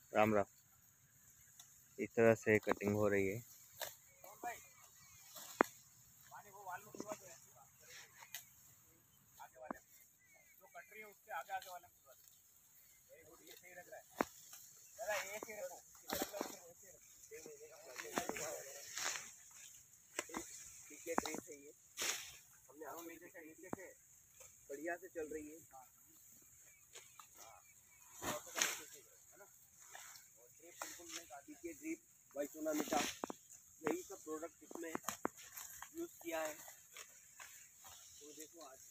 राम राम। इस तरह से कटिंग हो रही है। बढ़िया से चल रही है। ड्रिप बाइसोनामिटा यही सब प्रोडक्ट इसमें यूज़ किया है। तो देखो आज